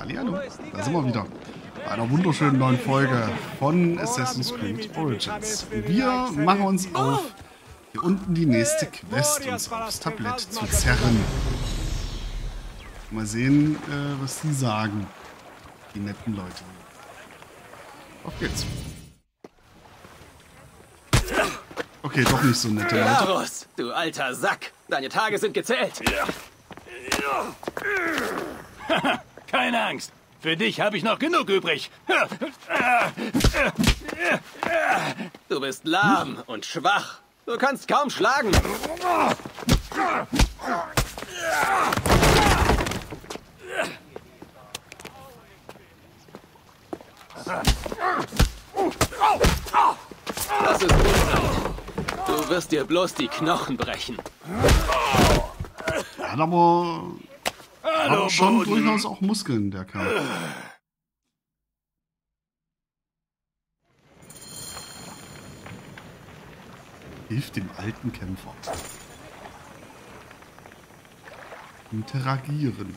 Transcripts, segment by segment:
Hallihallo, da sind wir wieder. Bei einer wunderschönen neuen Folge von Assassin's Creed Origins. Wir machen uns auf, hier unten die nächste Quest uns aufs Tablett zu zerren. Mal sehen, was die sagen. Die netten Leute. Auf geht's. Okay, doch nicht so nette Leute. Larus, du alter Sack. Deine Tage sind gezählt. Keine Angst. Für dich habe ich noch genug übrig. Du bist lahm und schwach. Du kannst kaum schlagen. Das ist gut. Du wirst dir bloß die Knochen brechen. Er hat aber Hallo, schon Boden. durchaus auch Muskeln, der Kerl. Hilft dem alten Kämpfer. Interagieren.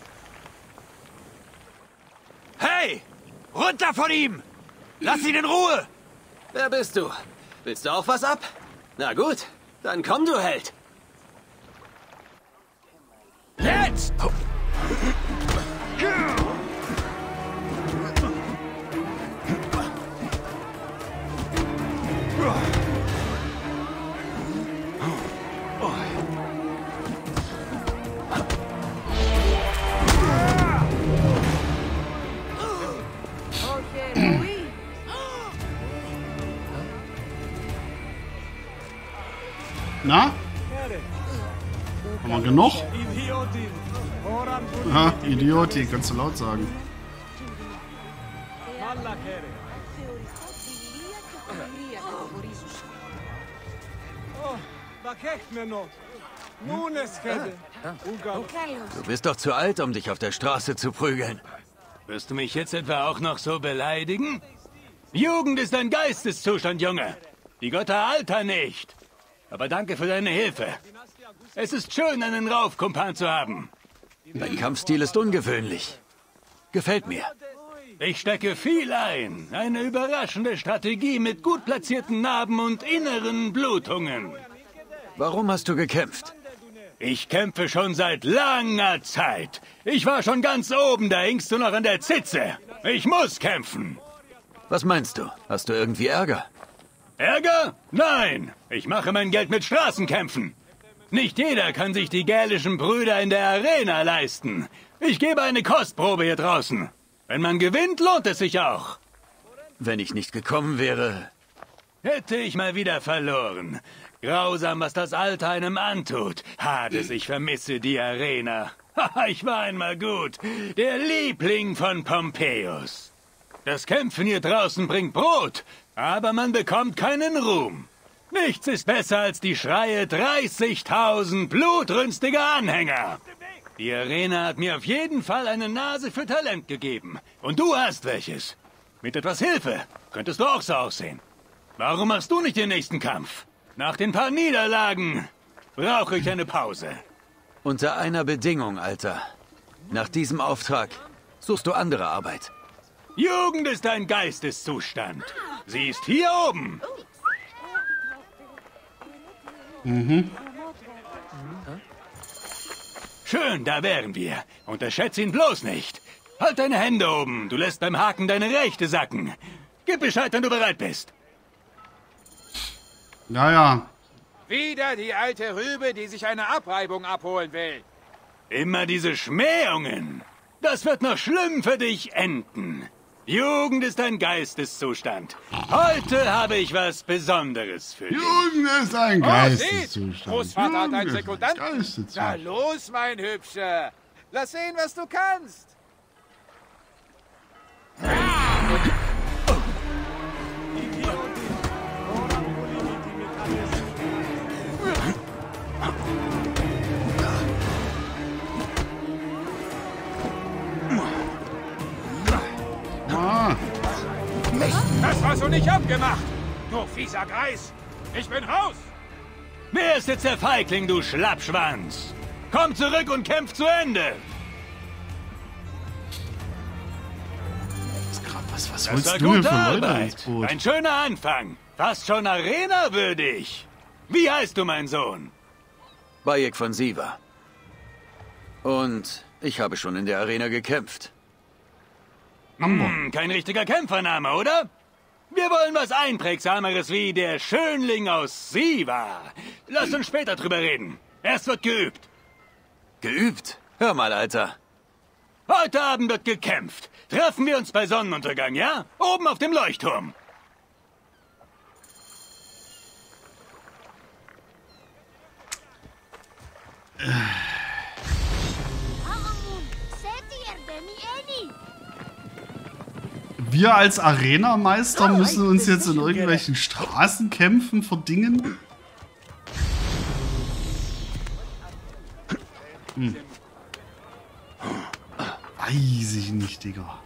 Hey! Runter von ihm! Lass ihn in Ruhe! Wer bist du? Willst du auch was ab? Na gut, dann komm, du Held. Jetzt! Na? Haben wir genug? Ja, Idioti, kannst du laut sagen. Du bist doch zu alt, um dich auf der Straße zu prügeln. Wirst du mich jetzt etwa auch noch so beleidigen? Jugend ist ein Geisteszustand, Junge. Die Götter altern nicht. Aber danke für deine Hilfe. Es ist schön, einen Raufkumpan zu haben. Dein Kampfstil ist ungewöhnlich. Gefällt mir. Ich stecke viel ein. Eine überraschende Strategie mit gut platzierten Narben und inneren Blutungen. Warum hast du gekämpft? Ich kämpfe schon seit langer Zeit. Ich war schon ganz oben, da hingst du noch an der Zitze. Ich muss kämpfen. Was meinst du? Hast du irgendwie Ärger? Ärger? Nein. Ich mache mein Geld mit Straßenkämpfen. Nicht jeder kann sich die gälischen Brüder in der Arena leisten. Ich gebe eine Kostprobe hier draußen. Wenn man gewinnt, lohnt es sich auch. Wenn ich nicht gekommen wäre, hätte ich mal wieder verloren. Grausam, was das Alter einem antut. Hades, ich vermisse die Arena. Ich war einmal gut. Der Liebling von Pompeius. Das Kämpfen hier draußen bringt Brot, aber man bekommt keinen Ruhm. Nichts ist besser als die Schreie 30.000 blutrünstiger Anhänger. Die Arena hat mir auf jeden Fall eine Nase für Talent gegeben. Und du hast welches. Mit etwas Hilfe könntest du auch so aussehen. Warum machst du nicht den nächsten Kampf? Nach den paar Niederlagen brauche ich eine Pause. Unter einer Bedingung, Alter. Nach diesem Auftrag suchst du andere Arbeit. Jugend ist ein Geisteszustand. Sie ist hier oben. Schön, da wären wir. Unterschätze ihn bloß nicht. Halt deine Hände oben. Du lässt beim Haken deine Rechte sacken. Gib Bescheid, wenn du bereit bist. Ja. Wieder die alte Rübe, die sich eine Abreibung abholen will. Immer diese Schmähungen. Das wird noch schlimm für dich enden. Jugend ist ein Geisteszustand. Heute habe ich was Besonderes für dich. Jugend ist ein Geisteszustand. Großvater hat einen Jugend ist ein Sekundanten. Na Geisteszustand. los, mein Hübscher. Lass sehen, was du kannst. Ah, Das war so nicht abgemacht. Du fieser Greis. Ich bin raus. Wer ist jetzt der Feigling, du Schlappschwanz? Komm zurück und kämpf zu Ende! Was Das holst war du mir gute für Leute ins Arbeit. Boot? Ein schöner Anfang. Fast schon Arena-würdig. Wie heißt du, mein Sohn? Bayek von Siva. Und ich habe schon in der Arena gekämpft. Kein richtiger Kämpfername, oder? Wir wollen was Einprägsameres wie der Schönling aus Siva. Lass uns später drüber reden. Erst wird geübt. Geübt? Hör mal, Alter. Heute Abend wird gekämpft. Treffen wir uns bei Sonnenuntergang, ja? Oben auf dem Leuchtturm. Wir als Arenameister müssen uns jetzt in irgendwelchen Straßenkämpfen verdingen. Weiß ich nicht, Digga.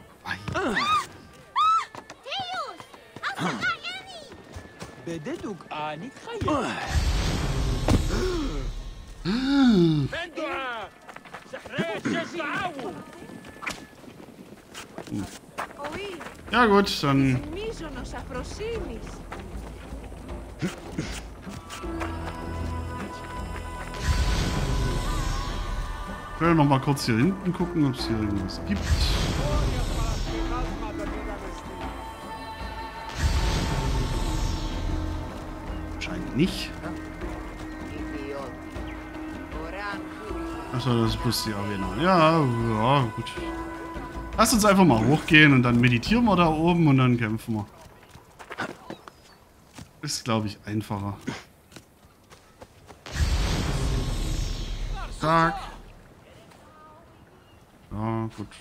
Ja gut, dann... Ich will noch mal kurz hier hinten gucken, ob es hier irgendwas gibt. Scheint nicht. Achso, das ist bloß die Arena. Ja, gut. Lass uns einfach mal hochgehen und dann meditieren wir da oben und dann kämpfen wir. Ist, glaube ich, einfacher. Tag. Ja, gut.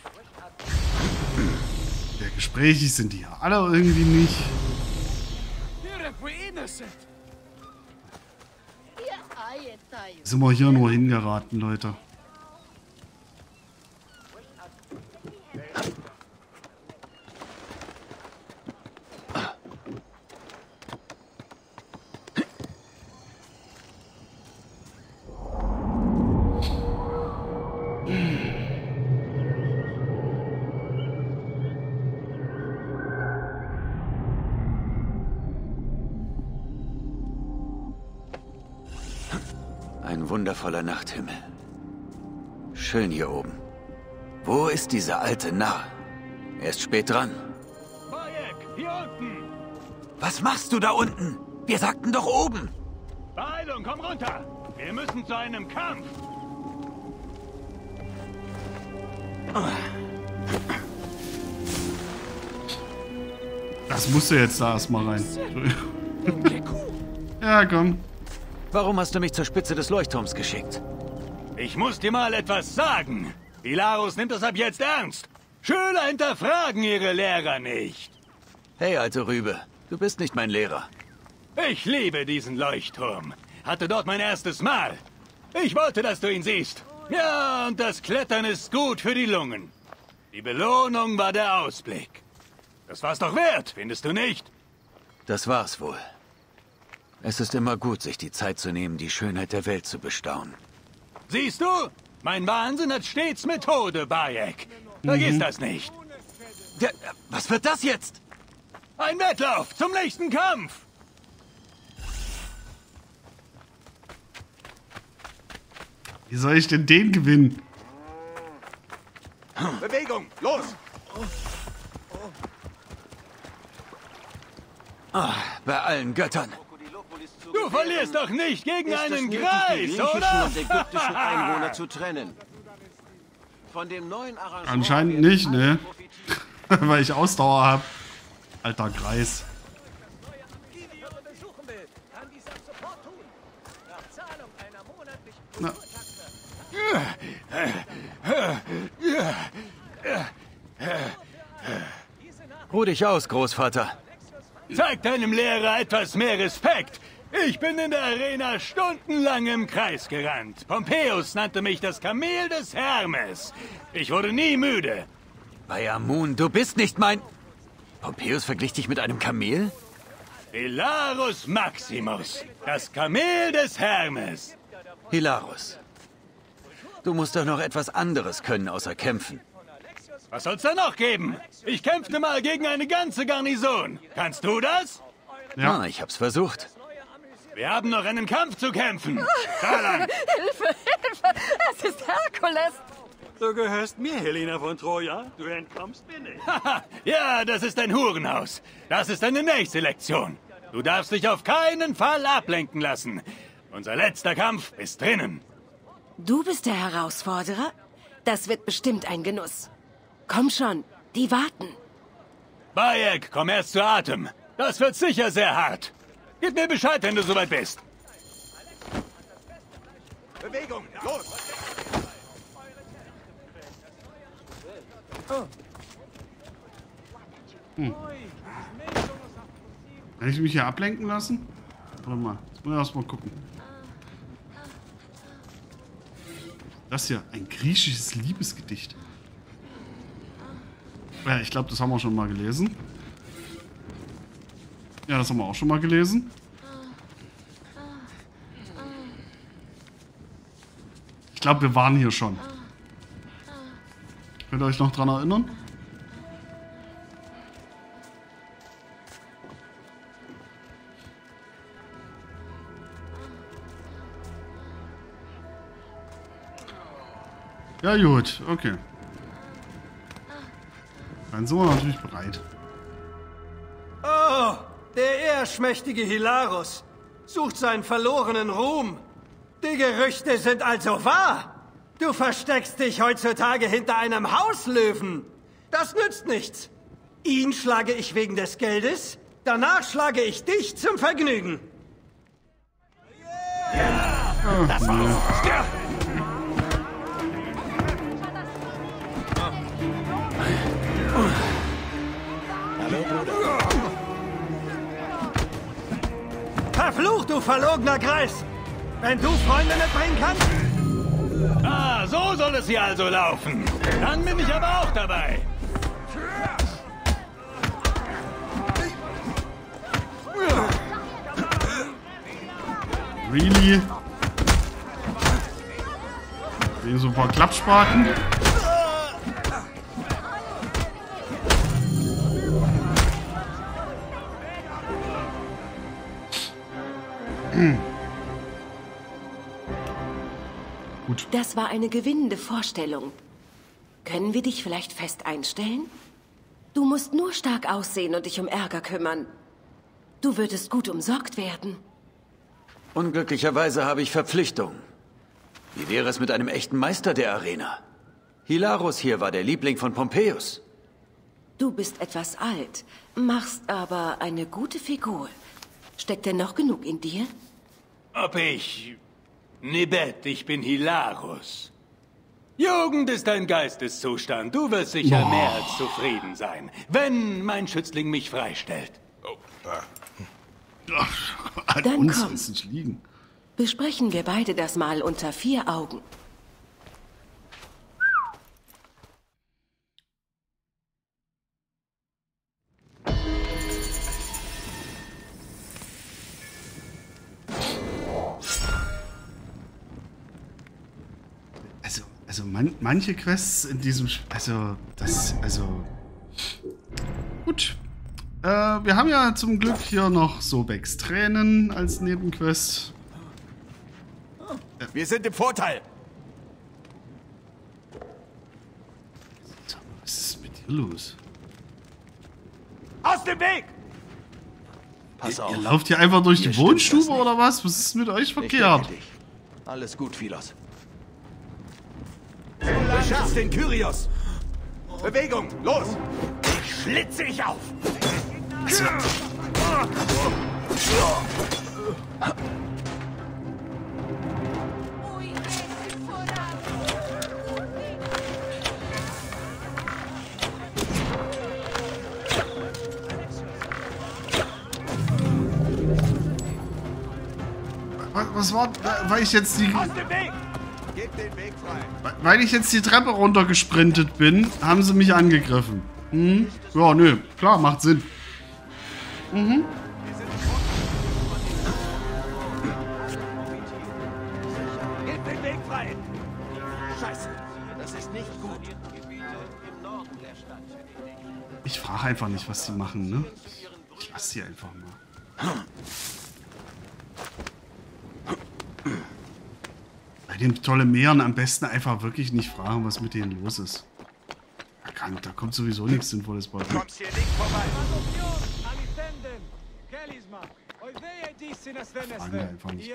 Ja, gesprächig sind die ja alle irgendwie nicht. Sind wir hier nur hingeraten, Leute. Ein wundervoller Nachthimmel. Schön hier oben. Wo ist dieser alte Narr? Er ist spät dran. Bayek, hier unten. Was machst du da unten? Wir sagten doch oben. Beeilung, komm runter. Wir müssen zu einem Kampf. Das musst du jetzt da erstmal rein. Ja, komm. Warum hast du mich zur Spitze des Leuchtturms geschickt? Ich muss dir mal etwas sagen. Hilarus nimmt das ab jetzt ernst. Schüler hinterfragen ihre Lehrer nicht. Hey, alte Rübe, du bist nicht mein Lehrer. Ich liebe diesen Leuchtturm. Hatte dort mein erstes Mal. Ich wollte, dass du ihn siehst. Ja, und das Klettern ist gut für die Lungen. Die Belohnung war der Ausblick. Das war's doch wert, findest du nicht? Das war's wohl. Es ist immer gut, sich die Zeit zu nehmen, die Schönheit der Welt zu bestaunen. Siehst du? Mein Wahnsinn hat stets Methode, Bayek. Vergiss das nicht. Ja, was wird das jetzt? Ein Wettlauf zum nächsten Kampf. Wie soll ich denn den gewinnen? Bewegung, los! Bei allen Göttern. Du verlierst doch nicht gegen einen Die Greis, griechischen oder? und ägyptischen Einwohner zu trennen. Von dem neuen Arrangement Anscheinend nicht, ne? Weil ich Ausdauer habe. Alter Greis. Na. Ruh dich aus, Großvater. Zeig deinem Lehrer etwas mehr Respekt. Ich bin in der Arena stundenlang im Kreis gerannt. Pompeius nannte mich das Kamel des Hermes. Ich wurde nie müde. Bei Amun, du bist nicht mein... Pompeius verglich dich mit einem Kamel? Hilarus Maximus, das Kamel des Hermes. Hilarus. Du musst doch noch etwas anderes können, außer kämpfen. Was soll's da noch geben? Ich kämpfte mal gegen eine ganze Garnison. Kannst du das? Ja, ich hab's versucht. Wir haben noch einen Kampf zu kämpfen. Da lang. Hilfe, Hilfe! Es ist Herkules! Du gehörst mir, Helena von Troja. Du entkommst mir nicht. Ja, das ist ein Hurenhaus. Das ist deine nächste Lektion. Du darfst dich auf keinen Fall ablenken lassen. Unser letzter Kampf ist drinnen. Du bist der Herausforderer? Das wird bestimmt ein Genuss. Komm schon, die warten. Bayek, komm erst zu Atem. Das wird sicher sehr hart. Gib mir Bescheid, wenn du soweit bist. Bewegung, los! Kann ich mich hier ablenken lassen? Warte mal, jetzt muss ich erst mal gucken. Das hier, ein griechisches Liebesgedicht. Ja, ich glaube, das haben wir schon mal gelesen. Ja, das haben wir auch schon mal gelesen. Ich glaube, wir waren hier schon. Könnt ihr euch noch dran erinnern? Ja gut, okay. Dann sind wir natürlich bereit. Oh, der ehrschmächtige Hilarus sucht seinen verlorenen Ruhm. Die Gerüchte sind also wahr. Du versteckst dich heutzutage hinter einem Hauslöwen. Das nützt nichts. Ihn schlage ich wegen des Geldes, danach schlage ich dich zum Vergnügen. Das war's. Ja. Hallo, Bruder. Verflucht, du verlogener Greis! Wenn du Freunde mitbringen kannst? Ah, so soll es hier also laufen. Dann bin ich aber auch dabei. Really? Wegen so ein paar Klappspaten. Gut. Das war eine gewinnende Vorstellung. Können wir dich vielleicht fest einstellen? Du musst nur stark aussehen und dich um Ärger kümmern. Du würdest gut umsorgt werden. Unglücklicherweise habe ich Verpflichtungen. Wie wäre es mit einem echten Meister der Arena? Hilarus hier war der Liebling von Pompeius. Du bist etwas alt, machst aber eine gute Figur. Steckt denn noch genug in dir? Ob ich... Nibet, ich bin Hilarus. Jugend ist ein Geisteszustand. Du wirst sicher mehr als zufrieden sein, wenn mein Schützling mich freistellt. An Dann uns komm. soll es nicht liegen. Besprechen wir beide das mal unter 4 Augen. Also manche Quests in diesem gut. Wir haben ja zum Glück hier noch Sobeks Tränen als Nebenquest. Wir sind im Vorteil. Was ist mit dir los? Aus dem Weg! Pass auf. Ihr lauft hier einfach durch Hier die stimmt Wohnstube was nicht. oder was? Was ist mit euch Ich verkehrt? denke dich. Alles gut, Philos. Beschützt den Kyrios! Bewegung, los! Ich schlitze dich auf! Was war, weil ich jetzt die, Aus dem Weg! Gebt den Weg frei! weil ich jetzt die Treppe runtergesprintet bin, haben sie mich angegriffen. Hm? Ja, nö, klar, macht Sinn. Mhm. Gebt den Weg frei! Scheiße, das ist nicht gut. Gebiete im Norden Ich frage einfach nicht, was die machen, ne? Ich lasse sie einfach mal. Bei den Ptolemäern am besten einfach wirklich nicht fragen, was mit denen los ist. Da kommt sowieso nichts Sinnvolles bei. Kommst hier nicht vorbei. Fragen wir einfach nicht.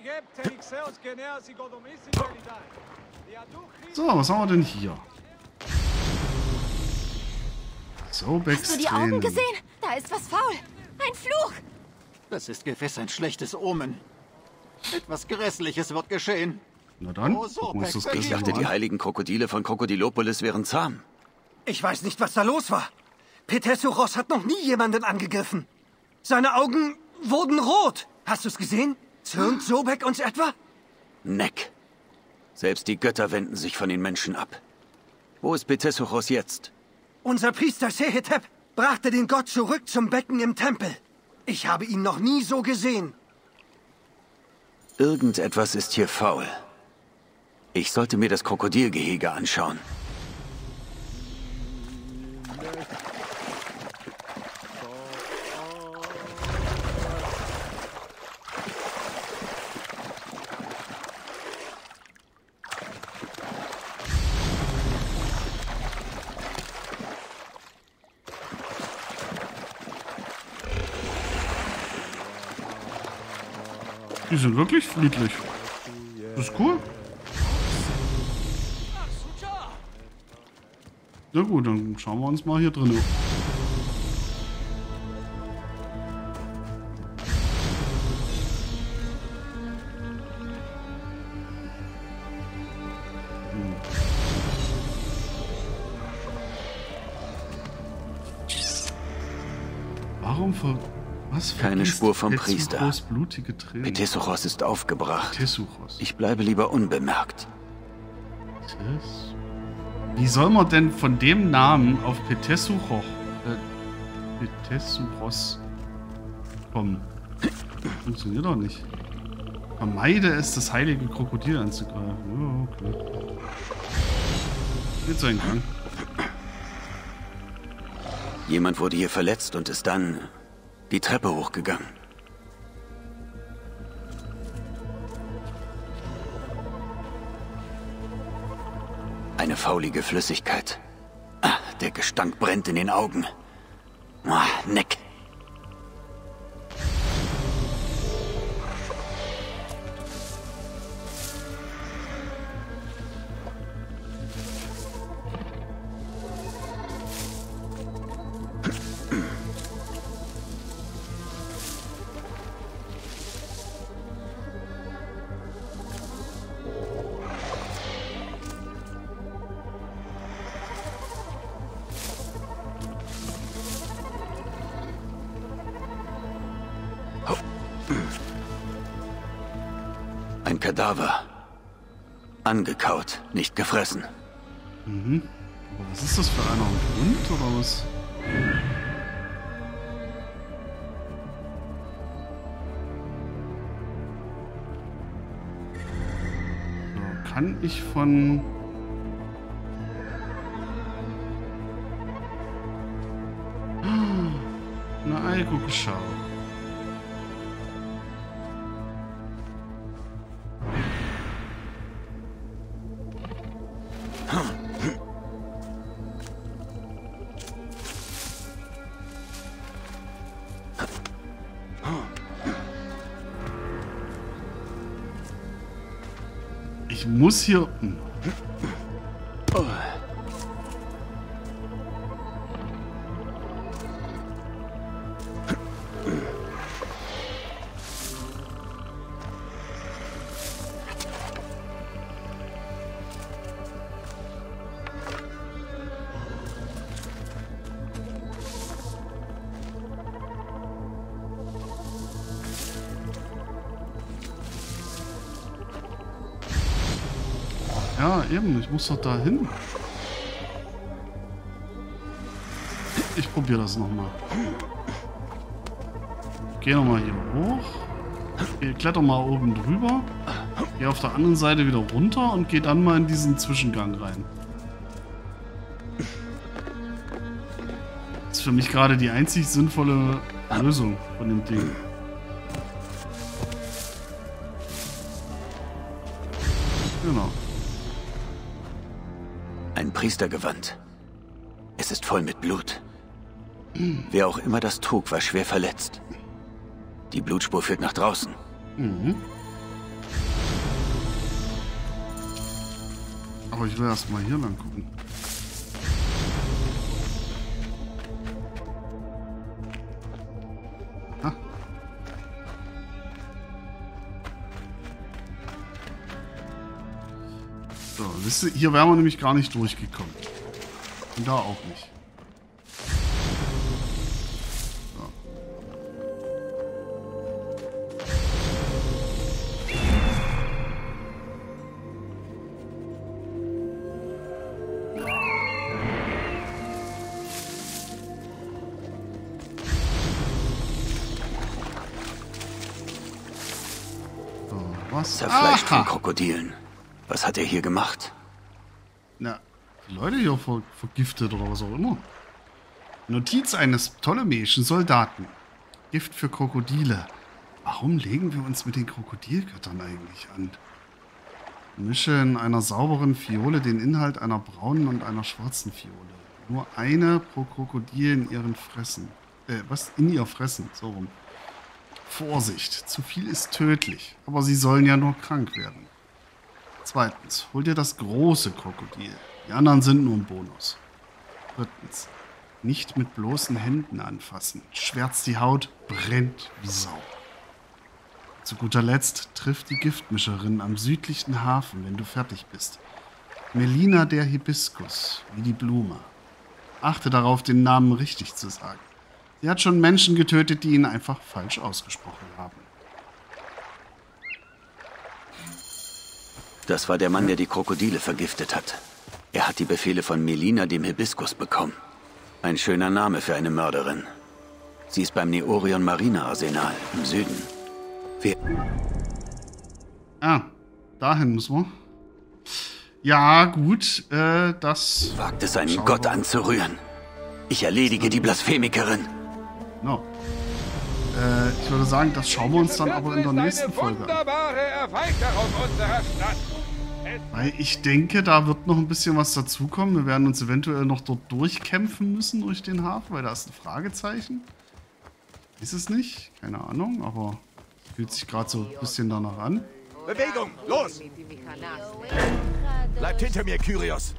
So, was haben wir denn hier? Sobeks Hast du die Augen gesehen? Da ist was faul. Ein Fluch. Das ist gewiss ein schlechtes Omen. Etwas Grässliches wird geschehen. Na dann, Oh, gucken wir uns das Ich gleich dachte, mal die an. heiligen Krokodile von Krokodilopolis wären zahm. Ich weiß nicht, was da los war. Petesouros hat noch nie jemanden angegriffen. Seine Augen wurden rot. Hast du es gesehen? Zürnt Sobek uns etwa? Neck. Selbst die Götter wenden sich von den Menschen ab. Wo ist Petesouros jetzt? Unser Priester Sehetep brachte den Gott zurück zum Becken im Tempel. Ich habe ihn noch nie so gesehen. Irgendetwas ist hier faul. Ich sollte mir das Krokodilgehege anschauen. Die sind wirklich friedlich. Das ist cool. Na gut, dann schauen wir uns mal hier drin. Warum was? Keine Spur vom Priester. Petesouros blutige Tränen. Petesouros ist aufgebracht. Petesouros. Ich bleibe lieber unbemerkt. Wie soll man denn von dem Namen auf Petesouros kommen? Funktioniert doch nicht. Vermeide es, das heilige Krokodil anzugreifen. Oh, okay. Geht so ein Gang. Jemand wurde hier verletzt und ist dann die Treppe hochgegangen. Eine faulige Flüssigkeit. Ah, der Gestank brennt in den Augen. Ah, Neck. Ein Kadaver. Angekaut, nicht gefressen. Mhm. Aber was ist das für einer? Ein Hund oder was? So, kann ich von... Eine Eikuckenschau. Ich muss hier... Ja, eben. Ich muss doch da hin. Ich probiere das nochmal. Geh nochmal hier hoch. Kletter mal oben drüber. Geh auf der anderen Seite wieder runter und geh dann mal in diesen Zwischengang rein. Das ist für mich gerade die einzig sinnvolle Lösung von dem Ding. Genau. Ein Priestergewand. Es ist voll mit Blut. Wer auch immer das trug, war schwer verletzt. Die Blutspur führt nach draußen. Mhm. Aber ich will erst mal hier lang gucken. Ah. So, wisst ihr, hier wären wir nämlich gar nicht durchgekommen. Und da auch nicht. Zerfleischt von Krokodilen. Was hat er hier gemacht? Na, die Leute hier vergiftet oder was auch immer. Notiz eines ptolemäischen Soldaten. Gift für Krokodile. Warum legen wir uns mit den Krokodilgöttern eigentlich an? Mische in einer sauberen Fiole den Inhalt einer braunen und einer schwarzen Fiole. Nur eine pro Krokodil in ihren Fressen. In ihr Fressen, so rum. Vorsicht, zu viel ist tödlich, aber sie sollen ja nur krank werden. Zweitens, hol dir das große Krokodil. Die anderen sind nur ein Bonus. Drittens, nicht mit bloßen Händen anfassen. Schwärzt die Haut, brennt wie Sau. Zu guter Letzt, triff die Giftmischerin am südlichen Hafen, wenn du fertig bist. Melina der Hibiskus, wie die Blume. Achte darauf, den Namen richtig zu sagen. Sie hat schon Menschen getötet, die ihn einfach falsch ausgesprochen haben. Das war der Mann, der die Krokodile vergiftet hat. Er hat die Befehle von Melina dem Hibiskus bekommen. Ein schöner Name für eine Mörderin. Sie ist beim Neorion Marinearsenal im Süden. Dahin müssen wir. Ja, gut, das... Wagt es, einen Gott anzurühren. Ich erledige die Blasphemikerin. No. Ich würde sagen, das schauen wir uns dann aber in der nächsten Folge an. Weil ich denke, da wird noch ein bisschen was dazukommen. Wir werden uns eventuell noch dort durchkämpfen müssen durch den Hafen, weil da ist ein Fragezeichen. Ist es nicht? Keine Ahnung, aber fühlt sich gerade so ein bisschen danach an. Bewegung, los! Bleibt hinter mir, Kyrios!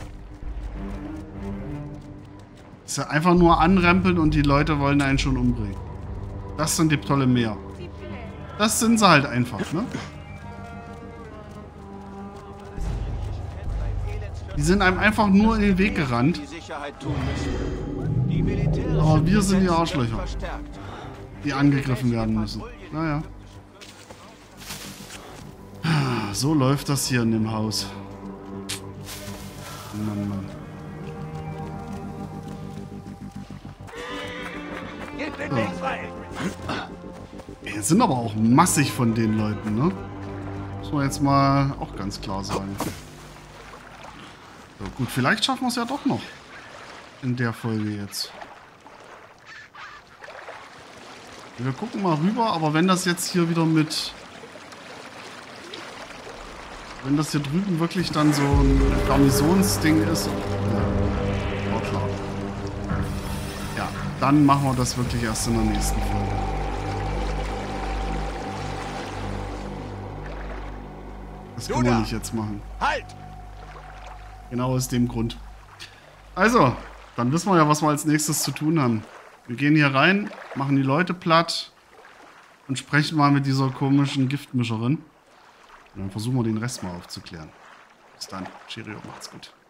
Ist ja einfach nur anrempeln und die Leute wollen einen schon umbringen. Das sind die Ptolemäer. Das sind sie halt einfach, ne? Die sind einem einfach nur in den Weg gerannt. Aber wir sind die Arschlöcher, die angegriffen werden müssen. Naja. So läuft das hier in dem Haus. Mann, Mann. So. Hier sind aber auch massig von den Leuten, ne? Muss man jetzt mal auch ganz klar sagen. So, gut, vielleicht schaffen wir es ja doch noch. In der Folge jetzt. Wir gucken mal rüber, aber wenn das jetzt hier wieder mit... Wenn das hier drüben wirklich dann so ein Garnisonsding ist... Ja, war klar. Ja, dann machen wir das wirklich erst in der nächsten Folge. Das können wir nicht jetzt machen. Halt! Genau aus dem Grund. Also, dann wissen wir ja, was wir als nächstes zu tun haben. Wir gehen hier rein, machen die Leute platt und sprechen mal mit dieser komischen Giftmischerin. Und dann versuchen wir den Rest mal aufzuklären. Bis dann. Cheerio, macht's gut.